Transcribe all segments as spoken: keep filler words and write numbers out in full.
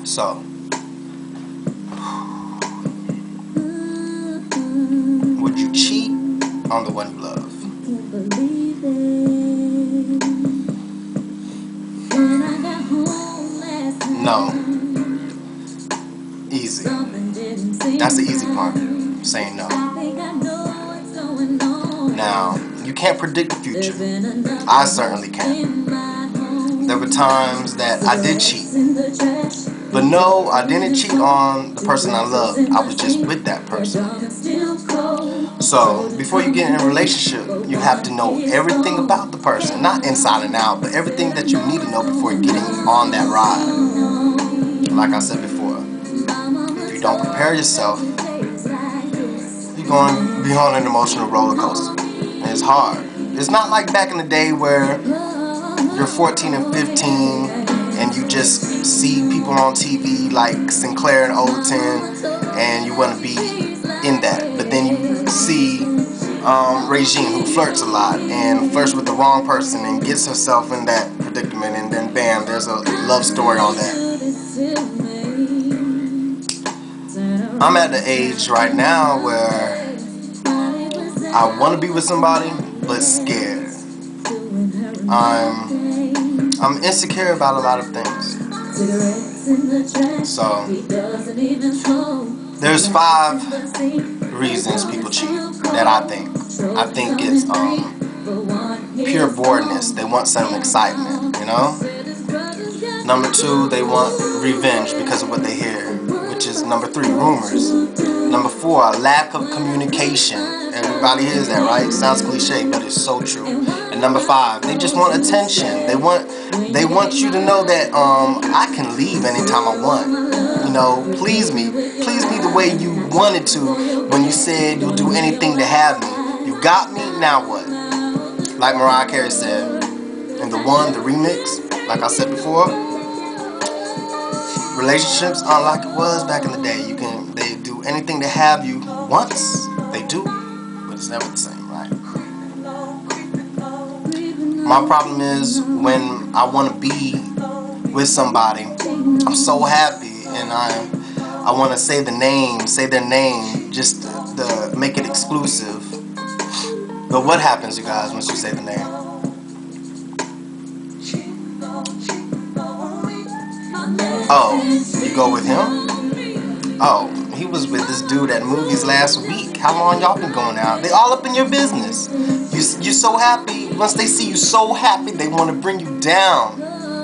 So, would you cheat on the one you love? No. Easy. That's the easy part. Saying no. Now, you can't predict the future. I certainly can. There were times that I did cheat. But no, I didn't cheat on the person I loved. I was just with that person. So, before you get in a relationship, you have to know everything about the person. Not inside and out, but everything that you need to know before getting on that ride. Like I said before, if you don't prepare yourself, you're going to be on an emotional roller coaster. And it's hard. It's not like back in the day where you're fourteen and fifteen and you just see people on T V like Sinclair and Overton and you want to be in that. But then you see um, Regine, who flirts a lot and flirts with the wrong person and gets herself in that predicament, and then bam, there's a love story on that. I'm at the age right now where I want to be with somebody but scared. I'm I'm insecure about a lot of things. So there's five reasons people cheat that I think. I think it's um, pure boredness. They want some excitement, you know? Number two, they want revenge because of what they hear, which is number three, rumors. Number four, lack of communication. Everybody hears that, right? Sounds cliche, but it's so true. And number five, they just want attention. They want they want you to know that um, I can leave anytime I want. You know, please me. Please me the way you wanted to when you said you'll do anything to have me. You got me, now what? Like Mariah Carey said in The One, the remix, like I said before, relationships aren't like it was back in the day. You can they do anything to have you once. They do, but it's never the same, right? My problem is when I want to be with somebody, I'm so happy, and I I want to say the name, say their name, just to, to make it exclusive. But what happens, you guys, once you say the name? Oh, you go with him? Oh, he was with this dude at movies last week. How long y'all been going out? They all up in your business. You, you're so happy. Once they see you so happy, they want to bring you down.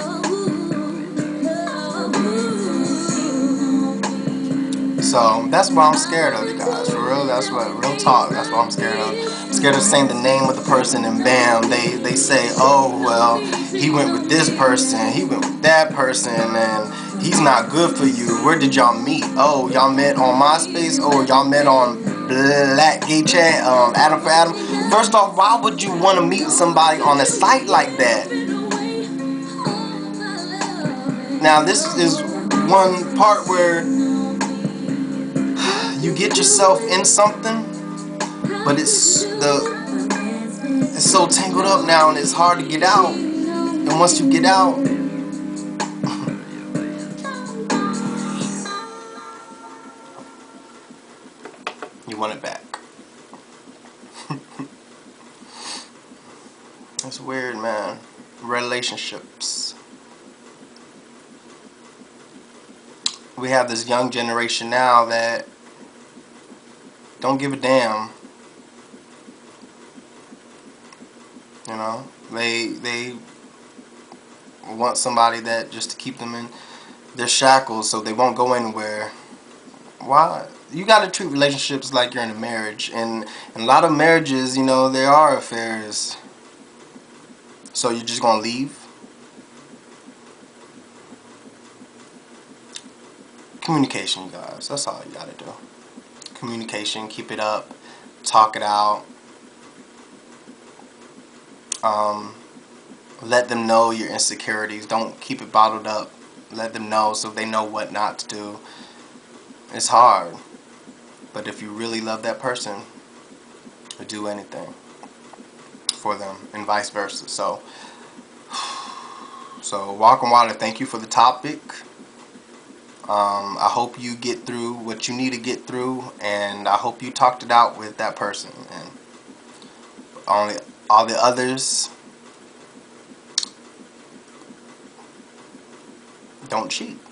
So that's what I'm scared of, you guys. For real, that's what, real talk, that's what I'm scared of. I'm scared of saying the name of the person and bam, they, they say, oh, well, he went with this person, he went with that person, and he's not good for you. Where did y'all meet? Oh, y'all met on MySpace? Oh, y'all met on Black Gay Chat, um, Adam for Adam? First off, why would you want to meet somebody on a site like that? Now, this is one part where you get yourself in something, but it's the it's so tangled up now and it's hard to get out. And once you get out, you want it back. It's weird, man. Relationships. We have this young generation now that don't give a damn. You know, they they want somebody that just to keep them in their shackles so they won't go anywhere. Why? You got to treat relationships like you're in a marriage, and, and a lot of marriages, you know, there are affairs. So you're just gonna leave? Communication, you guys. That's all you gotta do. Communication, keep it up, talk it out. Um, let them know your insecurities. Don't keep it bottled up. Let them know so they know what not to do. It's hard, but if you really love that person, do anything for them, and vice versa. So, so Walk on Water, thank you for the topic. Um, I hope you get through what you need to get through, and I hope you talked it out with that person. And only all the others, don't cheat.